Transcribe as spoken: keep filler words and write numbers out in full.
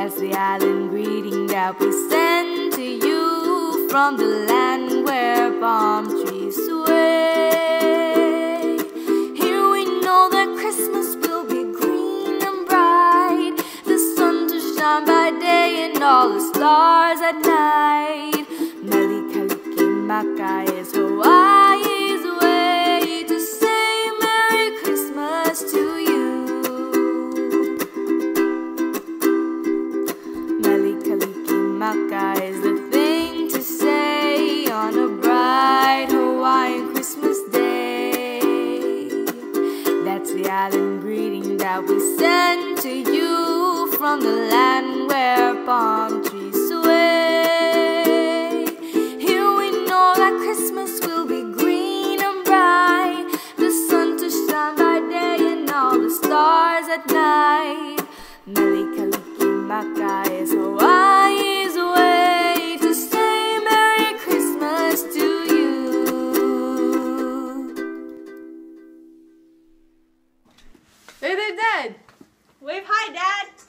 That's the island greeting that we send to you from the land where palm trees sway. Here we know that Christmas will be green and bright, the sun to shine by day and all the stars at night. Mele Kalikimaka is Hawaii's way to say Merry Christmas to you. Mele Kalikimaka is the thing to say on a bright Hawaiian Christmas day. That's the island greeting that we send to you from the land where palm trees sway. Here we know that Christmas will be green and bright, the sun to shine by day and all the stars at night. Mele Kalikimaka is Hawaii's way to say Merry Christmas to you. Hey there, Dad! Wave hi, Dad!